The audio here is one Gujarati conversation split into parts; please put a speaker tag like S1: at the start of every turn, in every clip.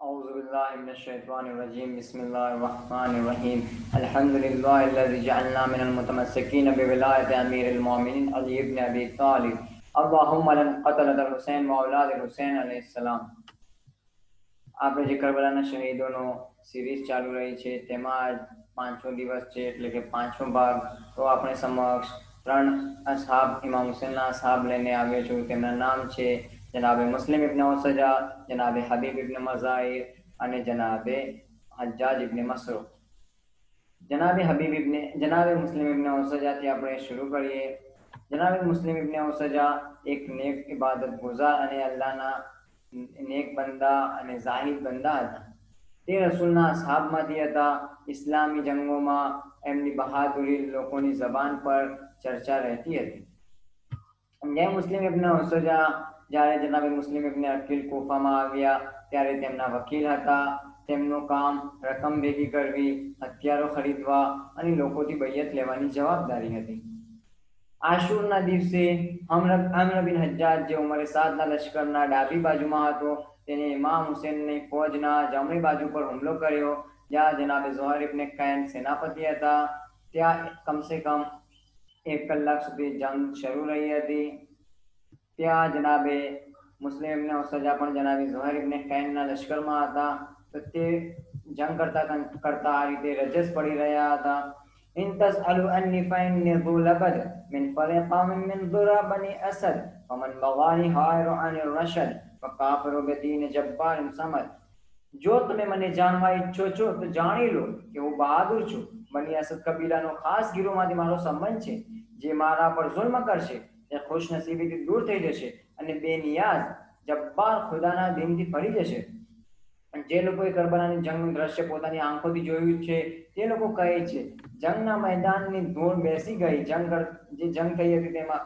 S1: औज़ुबिल्लाहिमिनश्शैतानिर्रजीम बिस्मिल्लाहिर्रहमानिर्रहीम अल्हम्दुलिल्लाहिल्लज़ी जअलना मिनल मुतमस्सिकीन बिविलायति अमीरिल मोमिनीन अली इब्न अबी तालिब अल्लाहुम्मा लन क़तलतल हुसैन व औलादिल हुसैन अलैहिस्सलाम। આપણે જે કરબલાના શહીદોનો સિરીઝ ચાલુ રહી છે તેમાં આજ પાંચમો દિવસ છે, એટલે કે પાંચમો ભાગ. તો આપણે સમક્ષ ત્રણ અસહાબ ઇમામ હુસૈનના અસહાબ લઈને આવ્યો છું. તેમના નામ છે જનાબે મુસ્લિમ ઇબ્ન ઉસજા, જનાબે હબીબ ઇબ્ન મઝાહિર અને જનાબે હજ્જાજ ઇબ્ન મસરૂક. જનાબે મુસ્લિમ ઇબ્ન ઉસજાથી આપણે શરૂ કરીએ. જનાબે મુસ્લિમ ઇબ્ન ઉસજા એક નેક ઇબાદત ગુઝાર અને અલ્લાહના નેક બંદા અને જાહિદ બંદા હતા. તે રસૂલના અસહાબમાંથી હતા. ઇસ્લામી જંગોમાં એમની બહાદુરી લોકોની જબાન પર ચર્ચા રહેતી હતી. મુસ્લિમ ઇબ્ન ઉસજા જ્યારે જનાબે મુસ્લિમ ઇબ્ન અકીલ કૂફામાં આવ્યા ત્યારે તેમના વકીલ હતા. તેમનું કામ રકમ ભેગી કરવી, હથિયારો ખરીદવા અને લોકોથી બૈયત લેવાની જવાબદારી હતી. આશુરના દિવસે અમ્ર બિન હજ્જાજ, જે ઉમરે 7ના લશ્કરના ડાબી બાજુમાં હતો, તેને ઇમામ હુસૈનની ફૌજના જમણી બાજુ પર હુમલો કર્યો. જ્યાં જનાબે ઝુહૈર ઇબ્ન કૈન સેનાપતિ હતા. ત્યાં કમસે કમ 1 કલાક સુધી જંગ શરૂ રહી હતી. ત્યાં જનાબે મુસ્લિમ ઇબ્ન ઉસજા પણ જનાબે ઝુહૈર ઇબ્ન કૈનના લશ્કરમાં હતા. તો તે જંગ કરતા આ રીતે રજસ પડી રહ્યા હતા. إن تسألوا عني فإني ذو لبد من فرقام من ذرى بني أسد ومن بغاني هائر عن الرشد وكافر بدين جبار समद. જો તમે મને જાણવા ઈચ્છો છો તો જાણી લો કે હું બહાદુર છું. બની અસદ કબીલાનો ખાસ ગીરોમાંથી મારો સંબંધ છે. જે મારા પર જુલ્મ કરશે તે ખુશનસીબીથી દૂર થઈ જશે અને બેનિયાઝ જબ્બાર ખુદાના દીનથી ફરી જશે. જે લોકોએ કરબલાની જંગનું દ્રશ્ય પોતાની આંખોથી જોયું છે તે લોકો કહે છે જંગના મેદાનની ધૂળ બેસી ગઈ. જે જંગ થઈ હતી તેમાં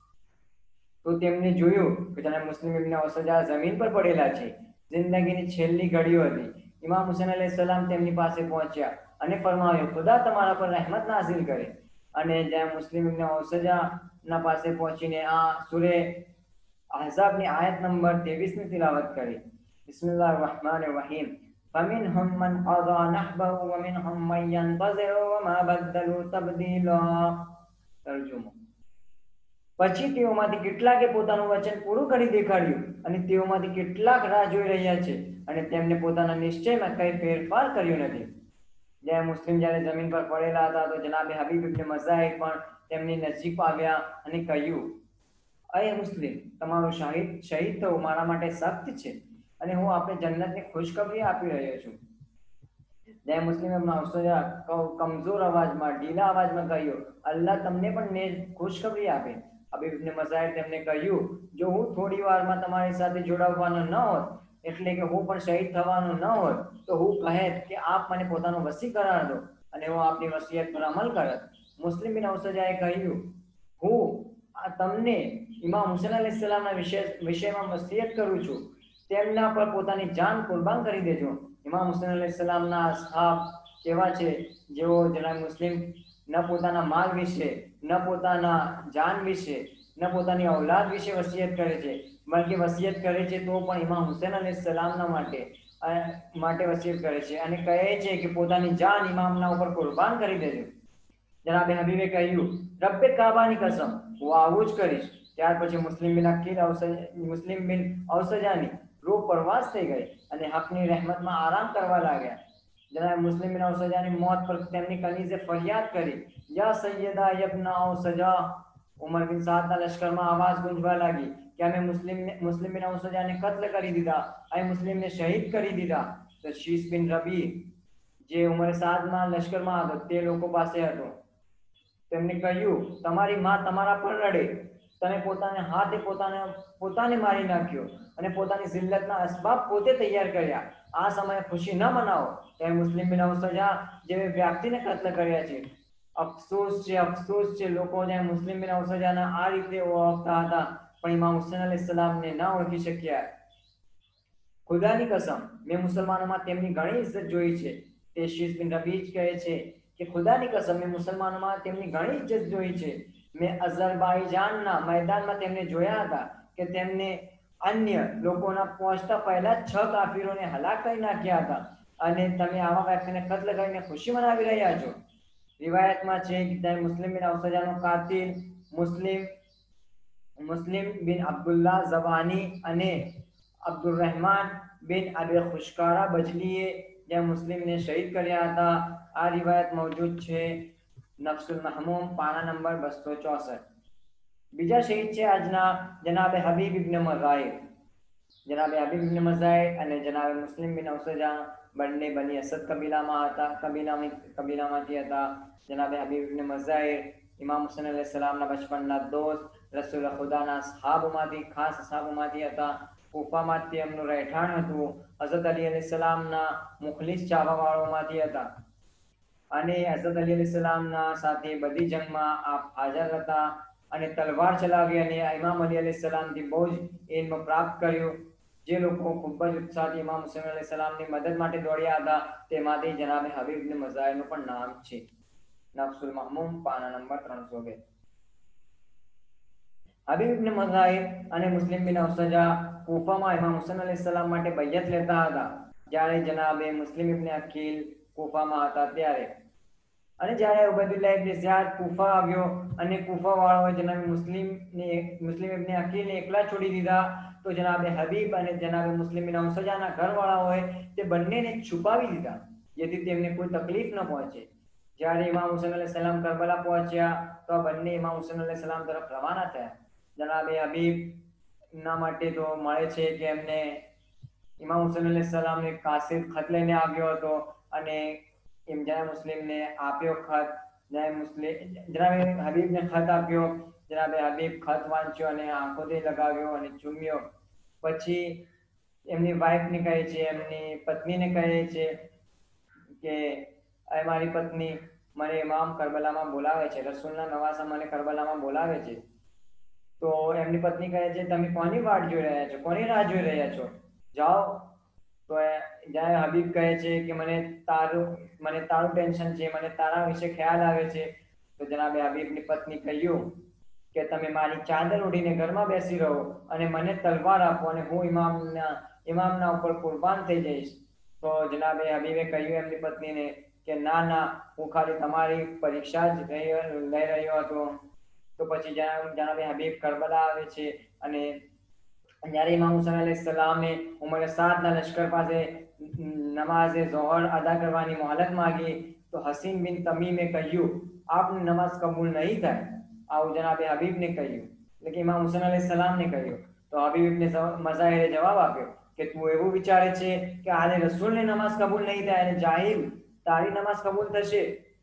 S1: તો તેમને જોયું કે જનાબ મુસ્લિમ ઇબ્ન ઉસજા જમીન પર પડેલા છે. જિંદગીની છેલ્લી ઘડીઓ હતી. ઇમામ હુસૈન અલૈહિસ્સલામ તેમની પાસે પહોંચ્યા અને ફરમાવ્યું, ખુદા તમારા પર રહેમત નાઝિલ કરે. અને જ્યાં મુસ્લિમ ઇબ્ન ઉસજા ના પાસે પહોંચીને આ સૂરે અહઝાબની આયત નંબર 23 ની તિલાવત કરી. બિસ્મિલ્લાહિર્રહમાનિર્રહીમ. فمنهم من قضى نحبه ومنهم من ينتظر وما بدلوا تبديلا. તર્જુમો. પછી તેઓમાંથી કેટલાકે પોતાનું વચન પૂરું કરી દેખાડ્યું અને તેઓમાંથી કેટલાક રાહ જોઈ રહ્યા છે અને તેમને પોતાના નિશ્ચયમાં કઈ ફેરફાર કર્યો નથી. જ્યારે મુસ્લિમ જમીન પર પડેલા હતા તો જનાબે હબીબ ઇબ્ન મઝાહિર પણ તેમની નજીક આવ્યા અને કહ્યું, અય મુસ્લિમ, તમારું શહીદ થવું મારા માટે સખ્ત છે અને હું આપણે જન્નતની ખુશખબરી આપી રહ્યો છું. જ્યારે મુસ્લિમ ઇબ્ન ઉસજા કમજોર અવાજમાં, ઢીલા અવાજમાં કહ્યું, અલ્લાહ તમને પણ ખુશખબરી આપે. હબીબ ઇબ્ન મઝાહિર તેમને કહ્યું, જો હું થોડી વારમાં તમારી સાથે જોડાવવાનો ન હોત, એટલે કે હું પણ શહીદ થવાનો ન હોત, તો હું કહેત કે આપ મને પોતાનો વસી કરાર દો અને હું આપની વસિયત પર અમલ કરત. મુસ્લિમ બિન ઉસજાએ કહ્યું, હું તમને ઇમામ હુસૈન અલૈહિસ્સલામના વિષયમાં વસિયત કરું છું, તેમના પર પોતાની જાન કુરબાન કરી દેજો. ઇમામ હુસૈન અલૈહિસ્સલામના અસહાબ એવા છે જેઓ જનાબ મુસ્લિમ ન પોતાના માલ વિશે, ન પોતાના જાન વિશે, ન પોતાની ઔલાદ વિશે વસિયત કરે છે, બલકે વસિયત કરે છે તો પણ ઇમામ હુસૈન અલૈહિસ્સલામના માટે વસિયત કરે છે અને કહે છે કે પોતાની જાન ઇમામના ઉપર કુરબાન કરી દેજો. જનાબે હબીબે કહ્યું, રબ્બે કાબાની કસમ, હું આવું જ કરીશ. ત્યાર પછી મુસ્લિમ બિન ઉસજાની રૂહ પરવાસ થઈ ગઈ અને હકની રહેમતમાં આરામ કરવા લાગ્યા. જનાબ મુસ્લિમ બિન ઉસજાની મોત પર તેમની કનીઝે ફરિયાદ કરી, યા સૈયદા યબ્ના ઉસજા. ઉમર બિન સાદના લશ્કરમાં આવાજ ગુંજવા લાગી કે અમે મુસ્લિમ બિન ઉસજાને કત્લ કરી દીધા, અમે મુસ્લિમને શહીદ કરી દીધા. તો શીશ બિન રબી, જે ઉમર 7ના લશ્કરમાં હતો, તે લોકો પાસે હતો. તેમને કહ્યું, તમારી માં તમારા પર રડે, તમે પોતાને હાથે પોતાને મારી નાખ્યો અને પોતાની જિલ્લતના અસબાબ પોતે તૈયાર કર્યા. આ સમયે ખુશી ન મનાવો. ત્યારે મુસ્લિમ બિન ઉસજા જેવી વ્યક્તિને કત્લ કર્યા છે. અફસોસ છે લોકો જે મુસ્લિમ બિન ઉસજાના આ રીતે ઓળખતા હતા પણ ઇમામ હુસૈન અલૈહિસ્સલામને ન ઓળખી શક્યા. ખુદાની કસમ, મેં મુસલમાનોમાં તેમની ઘણી ઇજ્જત જોઈ છે. તે શીશ બિન રબી કહે છે કે ખુદાની કસમ, મેં મુસલમાનોમાં તેમની ઘણી ઇજ્જત જોઈ છે. મેં અઝરબાઈજાનના મેદાનમાં તેમને જોયા હતા કે તેમને અન્ય લોકોના પહોંચતા પહેલા 6 કાફીરોને હલાક કરી નાખ્યા હતા અને તમે આવા વ્યક્તિને કત્લ કરીને ખુશી મનાવી રહ્યા છો. રિવાયતમાં છે કે ત્યારે મુસ્લિમ બિન ઔસજાનો કાતિલ મુસ્લિમ બિન અબ્દુલ્લાહ ઝબાની અને અબ્દુર્રહમાન બિન અબી ખુશકારા બજલીએ જે મુસ્લિમને શહીદ કર્યા હતા. આ રિવાયત મૌજૂદ છે નફસુલ મહમૂમ પાના નંબર 264. બીજા શહીદ છે આજના જનાબે હબીબ ઇબ્ન મઝાહિર. જનાબે હબીબ ઇબ્ન મઝાહિર અને જનાબે મુસ્લિમ બિન ઔસજા બંને બની અસદ કબીલામાંથી હતા. જનાબે હબીબ ઇબ્ન મઝાહિર ઇમામ હુસૈન અલૈહિસ સલામના બચપનના દોસ્ત, રસૂલ ખુદાના સહાબમાંથી ખાસ સહાબમાંથી હતા. કૂફામાં તેમનું રહેઠાણ હતું. હઝરત અલી અલૈહિસ સલામના મુખલિસ ચાહવાવાળોમાંથી હતા અને હઝરત અલી અલૈહિસ સલામના સાથે બધી જંગમાં આપ હાજર હતા અને તલવાર ચલાવી અને ઇમામ અલી અલૈહિસ સલામથી બહુ જ ઇલ્મ પ્રાપ્ત કર્યું. જે લોકો ખૂબ જ ઉત્સાહથી ઇમામ હુસૈન અલૈહિસ સલામની મદદ માટે દોડ્યા હતા તેમાંથી જનાબે હબીબ ઇબ્ન મઝાહિરનું પણ નામ છે. નફસુલ મહમૂમ પાના નંબર 302. હબીબ ઇબ્ન મઝાહિર અને મુસ્લિમ બિન ઔસજા કૂફામાં ઇમામ હુસૈન અલૈહિસ સલામ માટે બૈયત લેતા હતા જ્યારે જનાબે મુસ્લિમ ઇબ્ન અકીલ કૂફામાં હતા ત્યારે. અને જ્યારે ઉબૈદુલ્લાહ ઇબ્ન ઝિયાદ કૂફા આવ્યો અને કૂફા વાળાઓએ જનાબે મુસ્લિમ ઇબ્ન અકીલને એકલા છોડી દીધા તો જનાબે હબીબ અને જનાબે મુસ્લિમ બિન ઔસજાના ઘરવાળાઓએ તે બંનેને છુપાવી દીધા જેથી તેમને કોઈ તકલીફ ન પહોંચે. જ્યારે ઇમામ હુસૈન અલૈહિસ સલામ કરબલા પહોંચ્યા તો આ બંને ઇમામ હુસૈન અલૈહિસ સલામ તરફ રવાના થયા. જનાબે હબીબ ના માટે તો મળે છે કે એમને ઇમામ હુસૈન અલૈહિસ સલામને કાસિદ ખત લઈને આવ્યો હતો અને ઇમજામ મુસ્લિમને આપ્યો ખત. જનાબે હબીબને ખત આપ્યો. જનાબે હબીબ ખત વાંચ્યો અને આંખોથી લગાવ્યો અને ચૂમ્યો. પછી એમની વાઈફને કહે છે, એમની પત્નીને કહે છે કે એ મારી પત્ની, મને ઇમામ કરબલામાં બોલાવે છે, રસૂલના નવાસા મને કરબલામાં બોલાવે છે. તો એમની પત્ની કહે છે તમે કોની વાટ જોઈ રહ્યા છો, કોની રાહ જોઈ રહ્યા છો, જાઓ. તો જ્યારે હબીબ કહે છે કે મને તારું ટેન્શન છે, મને તારા વિશે ખ્યાલ આવે છે. તો જનાબે હબીબની પત્ની કહ્યું કે તમે મારી ચાદર ઓઢીને ઘરમાં બેસી રહો અને મને તલવાર આપો અને હું ઇમામના ઉપર કુરબાન થઈ જઈશ. તો જનાબે હબીબે કહ્યું એમની પત્નીને કે ના ના, હું ખાલી તમારી પરીક્ષા જ લઈ રહ્યો હતો. તો પછી જનાબે હબીબ કરબલા આવે છે અને જ્યારે ઇમામ હુસૈન અલૈહિસ સલામે ઉમર 7 ના લશ્કર પાસે નમાઝે ઝોહર અદા કરવાની મોહલત માંગી તો હસીન બિન તમીમે કહ્યું આપની નમાઝ કબૂલ નહીં થાય. આવું જનાબે હબીબને કહ્યું, એટલે કે ઇમામ હુસૈન અલૈહિસ સલામને કહ્યું. તો હબીબ ઇબ્ન મઝાહિરે જવાબ આપ્યો કે તું એવું વિચારે છે કે આલે રસૂલની નમાઝ કબૂલ નહીં થાય અને જાહિલ તારી નમાઝ કબૂલ થશે.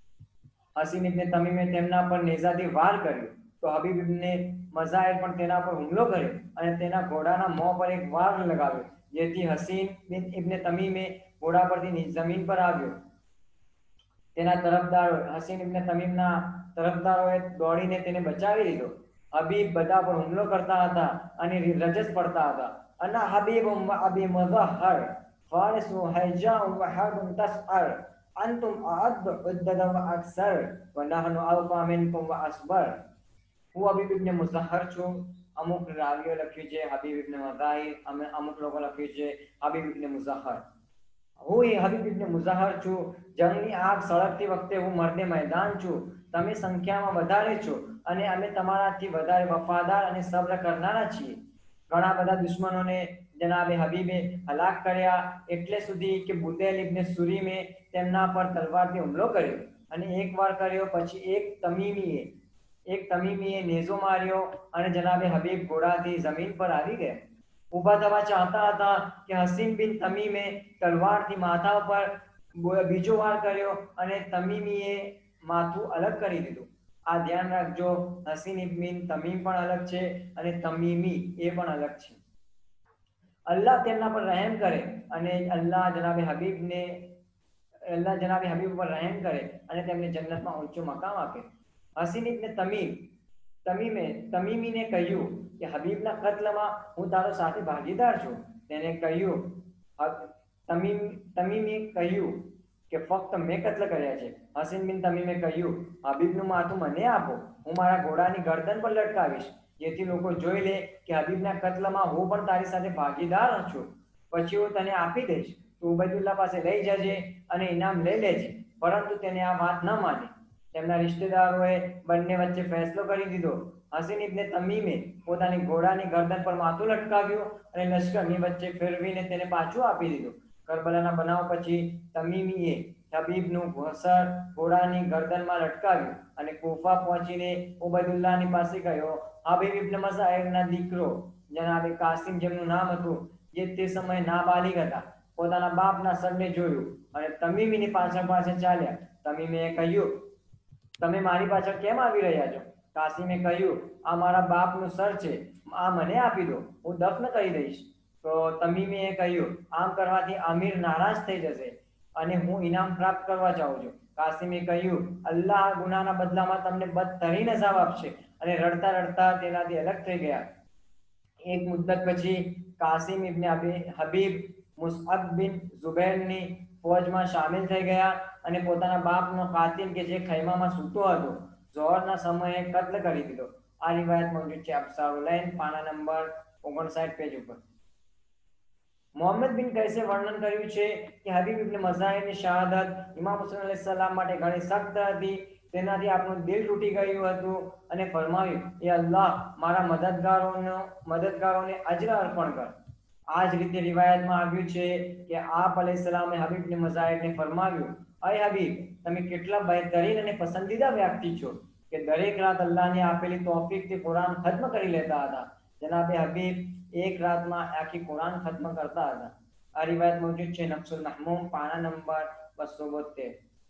S1: હસીન ઇબ્ન તમીમે તેમના પર નેઝાથી વાર કર્યો તો હબીબ ઇબ્ન મઝાહિર પણ તેના પર હુમલો કર્યો અને તેના ઘોડાના મોં પર એક વાર લગાવ્યો જેથી હસીન ઇબ્ન તમીમે ઘોડા પરથી જમીન પર આવ્યો. તેના તરફદારો હસીન ઇબ્ન તમીમના તરફદારોએ દોડીને તેને બચાવી લીધો. હબીબ બધા પર હુમલો કરતા હતા અને રજસ પડતા હતા. અના હબીબ અબી મઝહર ફારિસુ હૈજા વ હર્બ તસઅર અંતુમ અઅદ ઉદ્દદ વ અક્સર વ નહનુ અવફા મિનકુમ વ અસબર. હું હબીબ ઇબ્ન મુઝહર છું. અમુક રાવીઓ લખ્યું છે હબીબ ઇબ્ન મઝાહિર, અમુક લોકો લખ્યું છે હબીબ ઇબ્ન મુઝહર. હું હબીબ ઇબ્ન મુઝહર છું. જંગની આગ સળગતી વખતે હું મર્દે મેદાન છું. તમે સંખ્યામાં વધારે છો અને અમે તમારાથી વધારે વફાદાર અને સબ્ર કરનારા છીએ. ઘણા બધા દુશ્મનોને જનાબે હબીબે હલાક કર્યા એટલે સુધી કે બુતૈલ ઇબ્ન સુરીમે તેમના પર તલવારથી હુમલો કર્યો અને એક વાર કર્યો પછી એક તમીમીએ નેઝો માર્યો અને જનાબે હબીબ ઘોડાથી જમીન પર આવી ગયા. ઊભા થવા ચાહતા હતા કે હસીન બિન તમીમે તલવારથી માથા પર બીજો વાર કર્યો અને તમીમીએ માથું અલગ કરી દીધું. આ ધ્યાન રાખજો, હસીન ઇબ્ન તમીમ પણ અલગ છે અને તમીમી એ પણ અલગ છે. અલ્લાહ તેમના પર રહેમ કરે અને અલ્લાહ જનાબે હબીબ પર રહેમ કરે અને તેમને જન્નતમાં ઊંચું મકામ આપે. હસીન ઇબ્ન તમીમીને કહ્યું કે હબીબના કત્લમાં હું તારો સાથે ભાગીદાર છું. તેને કહ્યું તમીમે કહ્યું કે ફક્ત મેં કત્લ કર્યા છે. હસીન બિન તમીમે કહ્યું હબીબનું માથું મને આપો, હું મારા ઘોડાની ગરદન પર લટકાવીશ. જેથી લોકો જોઈ લે કે હબીબના કત્લમાં હું પણ તારી સાથે ભાગીદાર છું, પછી હું તને આપી દઈશ, તું ઉબૈદુલ્લાહ પાસે લઈ જજે અને ઇનામ લઈ લેજે. પરંતુ તેને આ વાત ન માની. તેમના રિશ્તેદારોએ બંને વચ્ચે ફેસલો કરી દીધો. હસીન ઇબ્ને તમીમે પોતાની ઘોડાની ગરદન પર માથું લટકાવ્યું અને લશ્કરની વચ્ચે ફેરવીને તેને પાછું આપી દીધું. કરબલાના બનાવ પછી તમીમીએ હબીબનું ઘોસર ઘોડાની ગરદનમાં લટકાવ્યું અને કૂફા પહોંચીને ઉબૈદુલ્લાહની પાસે ગયો. હબીબ ઇબ્ન મઝાહિરના દીકરો જનાબે કાસિમ, જેમનું નામ હતું, જે તે સમયે નાબાલિગ હતા, પોતાના બાપના સરને જોયું અને તમીમીની પાછળ પાછળ ચાલ્યા. તમીમીએ કહ્યું, તમે મારી પાછળ કેમ આવી રહ્યા છો? કાસિમે કહ્યું, આ મારા બાપનું સર છે, આ મને આપી દો, હું દફન કરી દઈશ. તો તમીમીએ કહ્યું, આમ કરવાથી અમીર નારાજ થઈ જશે અને હું ઇનામ પ્રાપ્ત કરવા ચાહું છું. કાસિમે કહ્યું, અલ્લાહ ગુનાના બદલામાં તમને બદતરીન અઝાબ આપશે, અને રડતા રડતા તેનાથી અલગ થઈ ગયા. એક મુદ્દત પછી કાસિમ ઇબ્ને હબીબ મુસઅબ બિન ઝુબૈરની ફૌજમાં સામેલ થઈ ગયા અને પોતાના બાપનો કાતિલ કે જે ખૈમામાં સૂતો હતો, ઝોહરના સમયે કત્લ કરી દીધો. આ રિવાયત મૌજૂદ છે અબ્સારુલૈન પાના નંબર 59 પેજ ઉપર. મોહમ્મદ બિન કૈસે વર્ણન કર્યું છે કે હબીબ ઇબ્ન મઝાહિરની શહાદત ઇમામ હુસૈન અલૈહિસ્સલામ માટે ઘણી સખ્ત હતી. તેનાથી આપણું દિલ તૂટી ગયું હતું અને ફરમાવ્યું, એ અલ્લાહ, મારા મદદગારોને અજર અર્પણ કર. આ જ રીતે રિવાયતમાં આવ્યું છે કે આપ અલૈહિસ્સલામે હબીબ ઇબ્ન મઝાહિરને ફરમાવ્યું, અય હબીબ, તમે કેટલા બહેતરીન અને પસંદીદા વ્યક્તિ છો કે દરેક રાત અલ્લાહને આપેલી તૌફીકથી કુરાન ખત્મ કરી લેતા હતા. જનાબે હબીબ એક રાતમાં આખી કુરાન ખત્મ કરતા હતા. આ રિવાયત મૌજૂદ છે નક્સુલ મહમૂમ પાના નંબર 272.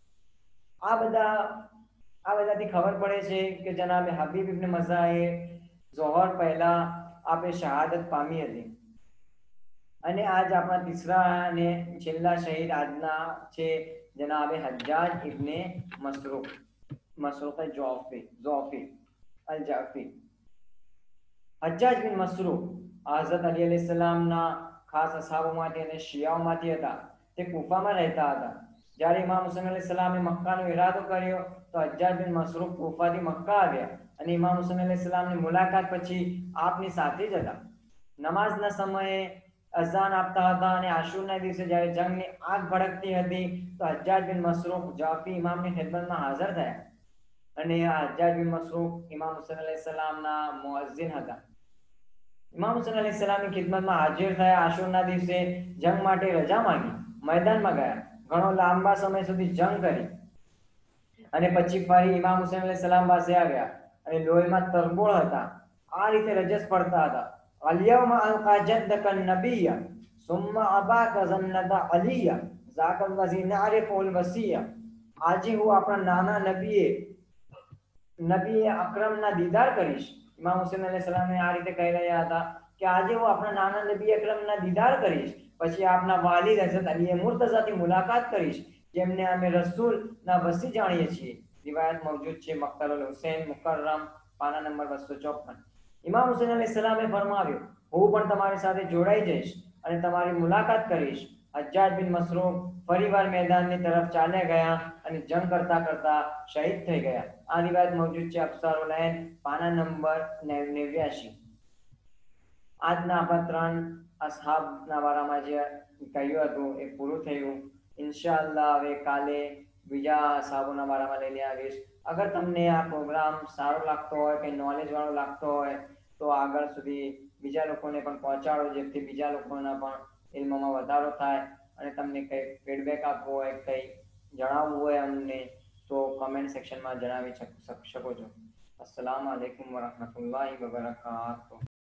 S1: આ બધાથી ખબર પડે છે કે જનાબે હબીબ ઇબ્ન મઝાહિર ઝોહર પહેલા આપે શહાદત પામી હતી. અને આજ આપણા તીસરા અને છેલ્લા શહીદ આજના છે જનાબે હજ્જાજ ઇબ્ને મસરૂક જોફી અલ જાફી. હજ્જાજ બિન મસરૂક હઝરત અલી અલૈહિસ્સલામના ખાસ અસહાબોમાંથી અને શિયાઓમાંથી હતા. તે કૂફામાં રહેતા હતા. જ્યારે ઇમામ હુસૈન અલૈહિસ્સલામે મક્કાનો ઇરાદો કર્યો તો હજ્જાજ બિન મસરૂક કૂફાથી મક્કા આવ્યા અને ઇમામ હુસૈન અલૈહિસ્સલામની મુલાકાત પછી આપની સાથે જ હતા. નમાઝના સમયે અઝાન આપતા હતા અને આશુરના દિવસે જ્યારે જંગની આગ ભડકતી હતી તો હજ્જાજ બિન મસરૂક જાફી ઇમામની ખિદમતમાં હાજર થયા. અને આ હજ્જાજ બિન મસરૂક ઇમામ હુસૈન અલૈહિસ્સલામના મુઅઝ્ઝિન હતા. ઇમામ હુસૈન અલૈહિસ્સલામની ખિદમતમાં હાજર થયા. આશુરના દિવસે જંગ માટે રજા માંગી, મેદાનમાં ગયા, ઘણો લાંબા સમય સુધી જંગ કરી અને પછી ફરી ઇમામ હુસૈન અલૈહિસ્સલામ પાસે આવ્યા અને લોહીમાં તરબોળ હતા. આ રીતે રજસ પડતા હતા. અલ્યવમ અલકા જદ્દક નબિય સુમ્મા અબાક ઝન્નત અલિય ઝાકલ વઝી નારિફુલ વસિય. આજે હું આપણા નાના નબીએ અકરમના દીદાર કરીશ. ઇમામ હુસૈન અલૈહિસ્સલામ આ રીતે કહી રહ્યા હતા કે આજે હું આપણા નાના નબી અકરમના દીદાર કરીશ, પછી આપના વાલિદ હઝરત અલી મુર્તઝાથી મુલાકાત કરીશ, જેમને અમે રસૂલના વસી જાણીએ છીએ. રિવાયત મૌજૂદ છે મક્તલ હુસૈન મુકર્રમ પાના નંબર 254. ઇમામ હુસૈન અલૈહિસ્સલામે ફરમાવ્યું, હું પણ તમારી સાથે જોડાઈ જઈશ અને તમારી મુલાકાત કરીશ. હજ્જાજ બિન મસરૂક ફરીવાર મેદાનની તરફ ચાલ્યા ગયા અને જંગ કરતા કરતા શહીદ થઈ ગયા. આ રિવાયત મૌજૂદ છે અબ્સારુલૈન પાના નંબર 89. આજના આપણા 3 અસહાબના બારામાં જે કહ્યું હતું એ પૂરું થયું. ઇન્શાઅલ્લાહ હવે કાલે બીજા અસહાબોના બારામાં લઈને આવીશ. અગર તમને આ પ્રોગ્રામ સારો લાગતો હોય કે નોલેજ વાળો લાગતો હોય તો આગળ સુધી બીજા લોકોને પણ પહોંચાડો, જેથી બીજા લોકોના પણ ઇલ્મમાં વધારો થાય. અને તમને કંઈ ફીડબેક આપવો હોય, કંઈ જણાવવું હોય અમને, તો કમેન્ટ સેક્શનમાં જણાવી શકો છો. અસ્સલામુ અલૈકુમ વરહમતુલ્લાહિ વબરકાતુહુ.